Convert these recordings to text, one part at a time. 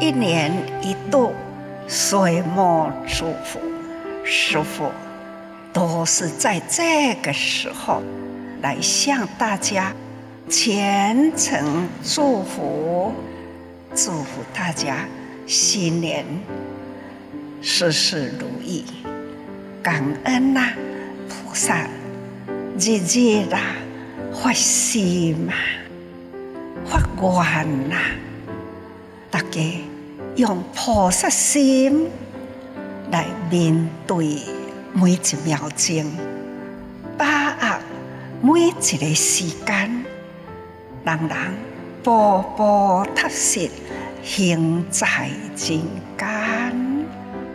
一年一度岁末祝福，师父都是在这个时候来向大家虔诚祝福，祝福大家新年事事如意，感恩啊菩萨，日日啊发心啊发愿啊，大家用菩萨心来面对每一秒钟，把握每一个时间，人人步步踏实，行在人間，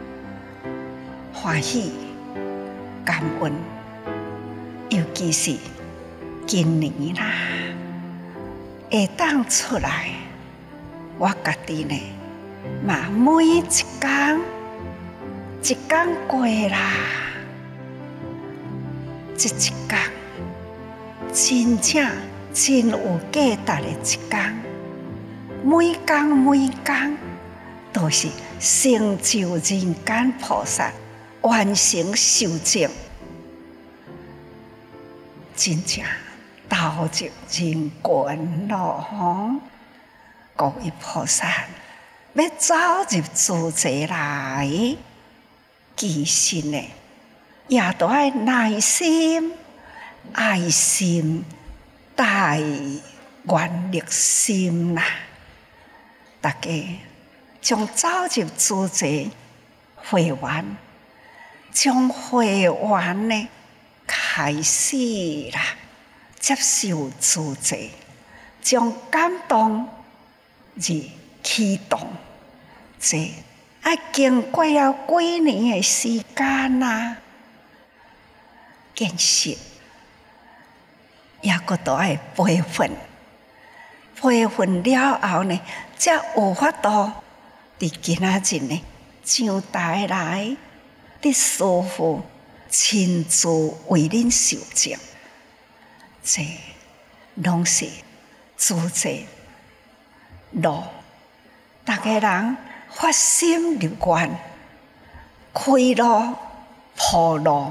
歡喜感恩，尤其是今年啦，會當出來，我家己呢，嘛每一天一天過啦，這一天真正真有價值的一天，每天都是成就人間菩薩，完成修證，真正導入人群咯。各位菩薩要走入自在來，其實呢，也都要耐心、愛心、大願力心啦。大家將走入自在會員，將會員呢開始啦，接受自在，將感動而啟動，這要經過了幾年的時間啊，見識也閣都要培訓。培訓了後呢，才有法度佇今仔日呢上台來，佇師父親自為恁修證，這攏是自在路。大家人發心立願，開路鋪路，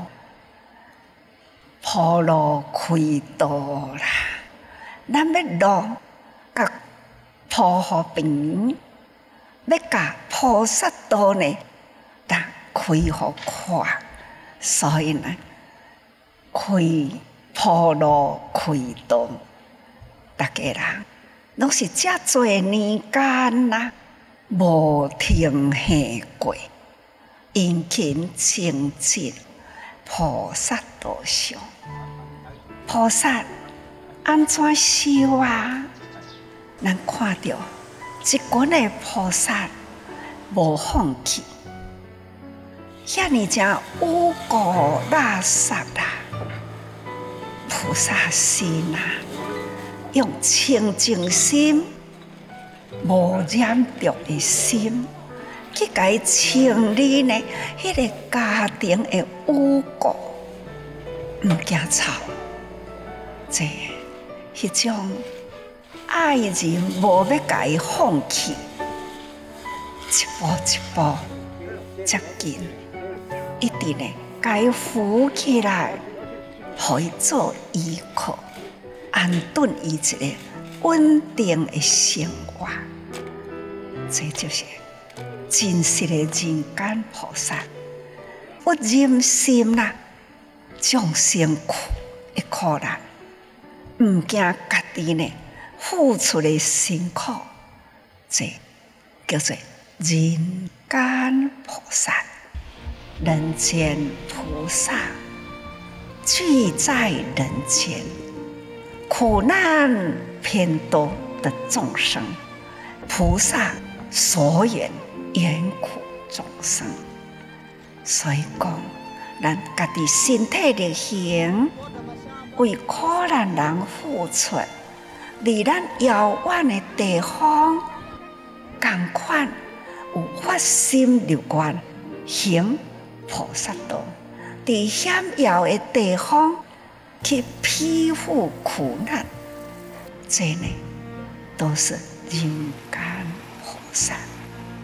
鋪路開道啦。咱要路甲鋪互平，要甲菩薩道呢，但開互闊，所以呢，開鋪路開道，大家人攏是遮濟年間啦，無停下過，殷勤精進，菩薩道上，菩薩安怎修啊？咱看到一群的菩薩無放棄，遐尼正五穀垃圾啦，菩薩心啊，用清淨心、無染著的心，去甲伊清理呢，迄個家庭的五穀，毋驚臭，這迄種。愛人無要甲伊放棄，一步一步接近，一定呢甲伊扶起來，互伊做依靠，安頓伊一個穩定的生活。這就是真實的人間菩薩，不忍心啦，眾生苦的苦難，毋驚家己呢。付出的辛苦，這叫做人間菩薩，人間菩薩聚在人間，苦難偏多的眾生，菩薩所緣緣苦眾生。所以講，咱家己身體力行，為苦難人付出。離咱遙遠的地方，同款有發心立願行菩薩道，佇險遙的地方去披覆苦難，這呢都是人間菩薩。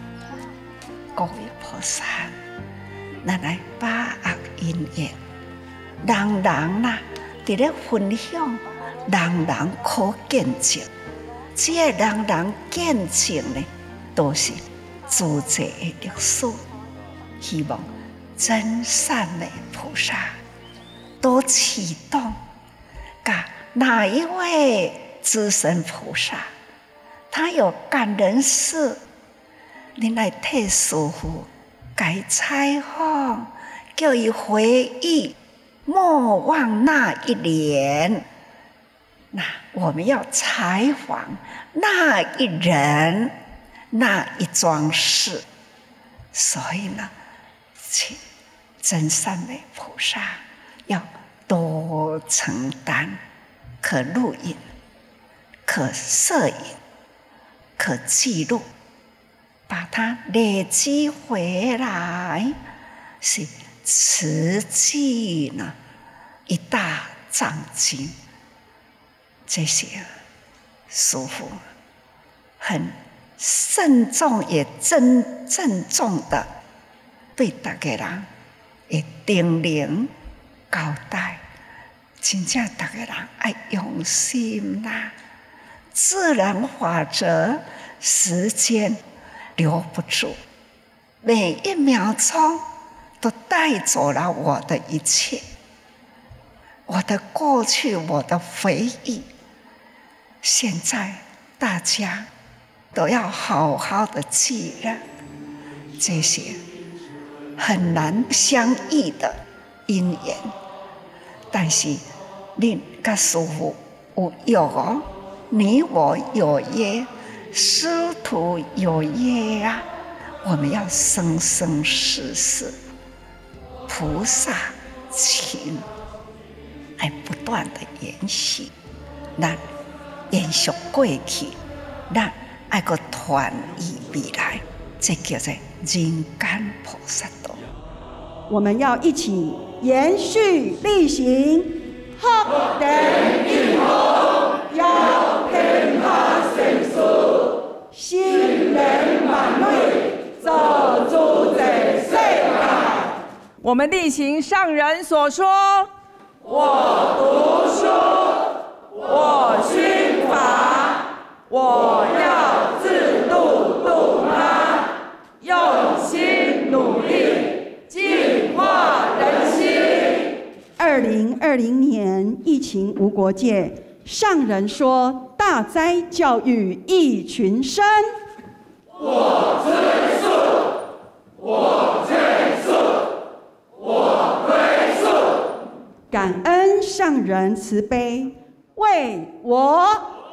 各位菩萨，咱来把握因缘，人人啦，伫咧分享，人人可见证。这个人人见证呢，都是自在的历史。希望真善美菩萨都启动，甲哪一位资深菩萨，他有感人事，你来替师父改采访，叫伊回忆莫忘那一年。那我们要采访那一人，那一桩事，所以呢，请真善美菩萨要多承担，可录影、可摄影、可记录，把它累积回来，是慈济呢一大藏经。这些师父很慎重也郑重的对大家人会叮咛交代，真正大家人爱用心啦。自然法则，时间留不住，每一秒钟都带走了我的一切，我的过去，我的回忆。现在大家都要好好的记了这些很难相遇的因缘，但是恁甲师父有约哦，你我有约，师徒有约啊！我们要生生世世菩萨情，来不断的延续，咱延续过去，咱爱个团圆未来，这叫做人间菩萨道。 我们要一起延续力行，福德益丰，要天下成熟，心圆满类，走诸在世界。 我们力行上人所说： 我读书，我熏法，我要自度度他，用心努力，净化人心。2020年疫情无国界，上人说大灾教育一群生。我追溯，我追溯，我归宿。感恩上人慈悲，为我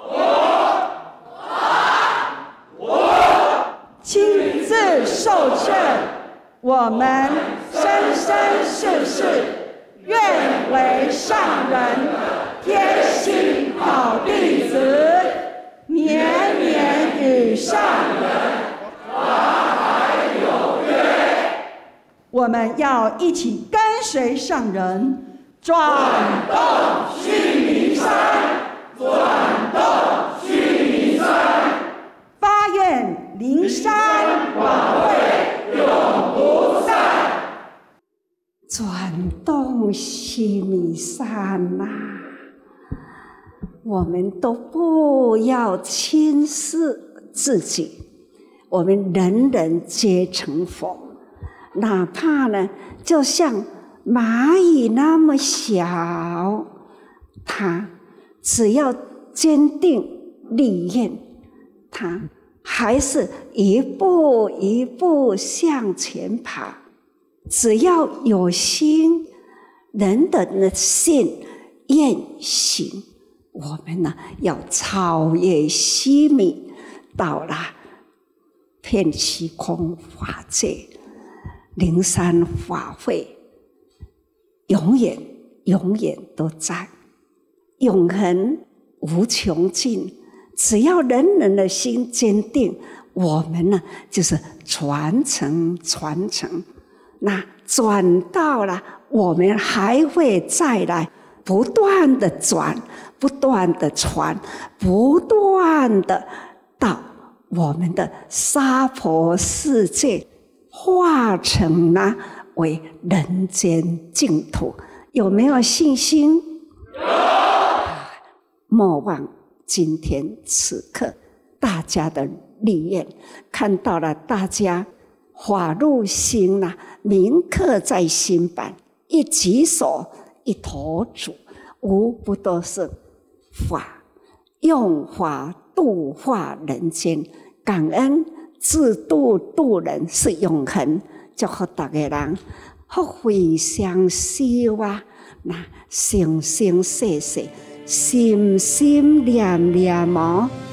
亲自受证，我们生生世世愿为上人贴心好弟子，年年与上人法海有约。我们要一起跟随上人，转动须弥山，转动须弥山，发愿灵山法会永不散。 转动须弥山呐，我们都不要轻视自己，我们人人皆成佛，哪怕呢，就像蚂蚁那么小，它只要坚定立愿，它还是一步一步向前爬。只要有心，人的信愿行，我们呢要超越须弥，到了遍虚空法界，灵山法会永远都在，永恒无穷尽。只要人人的心坚定，我们呢就是传承。那转到了，我们还会再来不断的转，不断的传，不断的到我们的娑婆世界化成为人间净土。有没有信心？有。莫忘今天此刻大家的力愿，看到了大家法入心铭刻在心版，一举手一投足，无不都是法，用法度化人间，感恩自度度人是永恒，祝福大家人福慧双修生生世世，心心念念